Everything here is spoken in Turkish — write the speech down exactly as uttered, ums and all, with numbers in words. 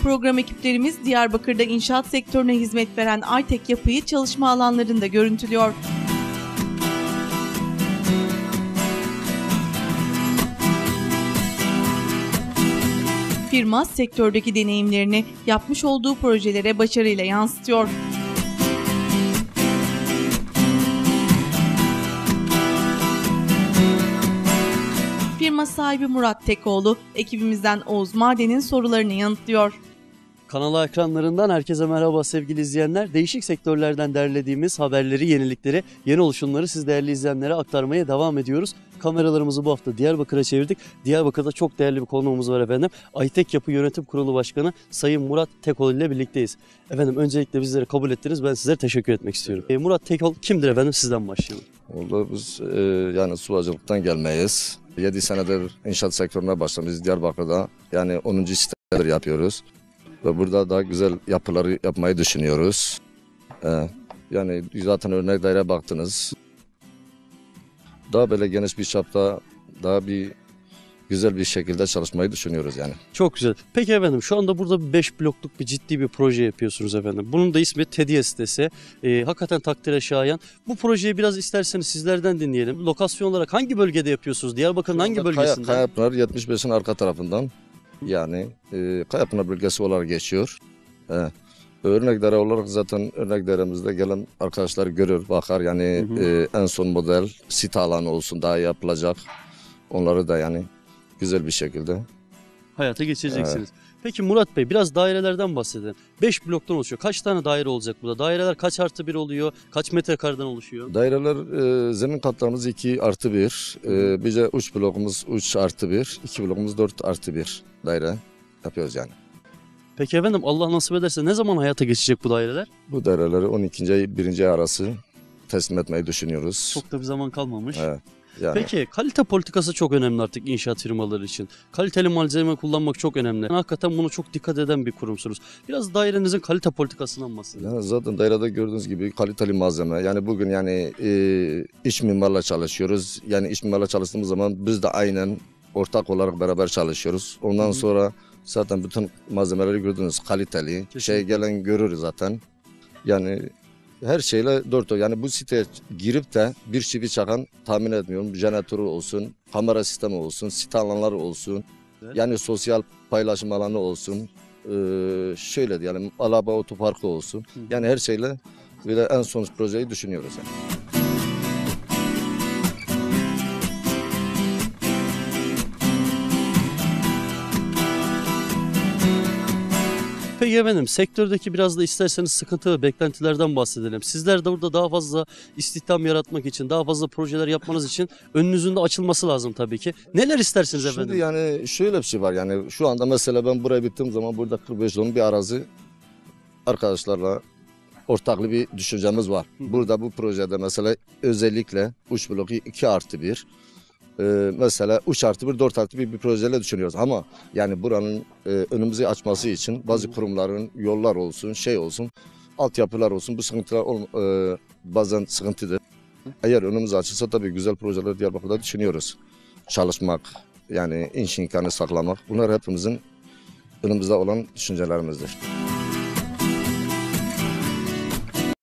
program ekiplerimiz Diyarbakır'da inşaat sektörüne hizmet veren Aytek Yapı'yı çalışma alanlarında görüntülüyor. Firma sektördeki deneyimlerini yapmış olduğu projelere başarıyla yansıtıyor. Firma sahibi Murat Tekoğlu, ekibimizden Oğuz Maden'in sorularını yanıtlıyor. Kanal ekranlarından herkese merhaba sevgili izleyenler. Değişik sektörlerden derlediğimiz haberleri, yenilikleri, yeni oluşumları siz değerli izleyenlere aktarmaya devam ediyoruz. Kameralarımızı bu hafta Diyarbakır'a çevirdik. Diyarbakır'da çok değerli bir konuğumuz var efendim. Aytek Yapı Yönetim Kurulu Başkanı Sayın Murat Tekoğlu ile birlikteyiz. Efendim öncelikle bizleri kabul ettiniz. Ben sizlere teşekkür etmek istiyorum. E, Murat Tekoğlu kimdir efendim? Sizden başlayalım. Vallahi biz e, yani suacılıktan gelmeyiz. yedi senedir inşaat sektörüne başlamışız Diyarbakır'da. Yani onuncu sitedir yapıyoruz. Ve burada daha güzel yapıları yapmayı düşünüyoruz. Ee, yani zaten örnek daire baktınız. Daha böyle geniş bir çapta, daha bir güzel bir şekilde çalışmayı düşünüyoruz yani. Çok güzel. Peki efendim şu anda burada beş blokluk bir ciddi bir proje yapıyorsunuz efendim. Bunun da ismi Tediye sitesi. Ee, hakikaten takdire şayan. Bu projeyi biraz isterseniz sizlerden dinleyelim. Lokasyon olarak hangi bölgede yapıyorsunuz? Diyarbakır'ın hangi bölgesinde? Kaya, Kayapınar yetmiş beşin arka tarafından. Yani e, Kayapınar bölgesi olarak geçiyor. E, örnek daire olarak zaten örnek dairemizde gelen arkadaşlar görür, bakar. Yani hı hı. E, en son model site alanı olsun daha yapılacak. Onları da yani güzel bir şekilde hayata geçireceksiniz. Evet. Peki Murat Bey biraz dairelerden bahsedin. beş bloktan oluşuyor. Kaç tane daire olacak burada? Daireler kaç artı bir oluyor? Kaç metrekareden oluşuyor? Daireler e, zemin katlarımız iki artı bir. E, bir de üç blokumuz üç artı bir. iki blokumuz dört artı bir daire yapıyoruz yani. Peki efendim Allah nasip ederse ne zaman hayata geçecek bu daireler? Bu daireleri on ikinci ay birinci ay arası teslim etmeyi düşünüyoruz. Çok da bir zaman kalmamış. Evet. Yani. Peki kalite politikası çok önemli artık inşaat firmaları için. Kaliteli malzeme kullanmak çok önemli. Hakikaten bunu çok dikkat eden bir kurumsunuz. Biraz dairenizin kalite politikasından bahsedin. Yani zaten dairede gördüğünüz gibi kaliteli malzeme. Yani bugün yani e, iç mimarla çalışıyoruz. Yani iç mimarla çalıştığımız zaman biz de aynen ortak olarak beraber çalışıyoruz. Ondan Hı-hı. sonra zaten bütün malzemeleri gördünüz kaliteli. Kesinlikle. Şey gelen görür zaten. Yani her şeyle dört o. Yani bu siteye girip de bir çivi çakan tahmin etmiyorum. Jeneratörü olsun, kamera sistemi olsun, site alanları olsun. Evet. Yani sosyal paylaşım alanı olsun. Ee, şöyle diyelim, Alaba otoparkı olsun. Hı. Yani her şeyle böyle en son projeyi düşünüyoruz yani. Peki efendim sektördeki biraz da isterseniz sıkıntı ve beklentilerden bahsedelim. Sizler de burada daha fazla istihdam yaratmak için, daha fazla projeler yapmanız için önünüzün de açılması lazım tabii ki. Neler istersiniz Şimdi efendim? Şimdi yani şöyle bir şey var yani şu anda mesela ben buraya bittiğim zaman burada kırk beş dönüm bir arazi arkadaşlarla ortaklı bir düşüncemiz var. Hı. Burada bu projede mesela özellikle üç bloku iki artı bir. Ee, mesela üç artı bir, dört artı bir bir projeyle düşünüyoruz ama yani buranın e, önümüzü açması için bazı kurumların yollar olsun, şey olsun, altyapılar olsun bu sıkıntılar e, bazen sıkıntıdır. Eğer önümüz açılsa tabii güzel projeler Diyarbakır'da düşünüyoruz. Çalışmak, yani iş imkanı saklamak bunlar hepimizin önümüzde olan düşüncelerimizdir.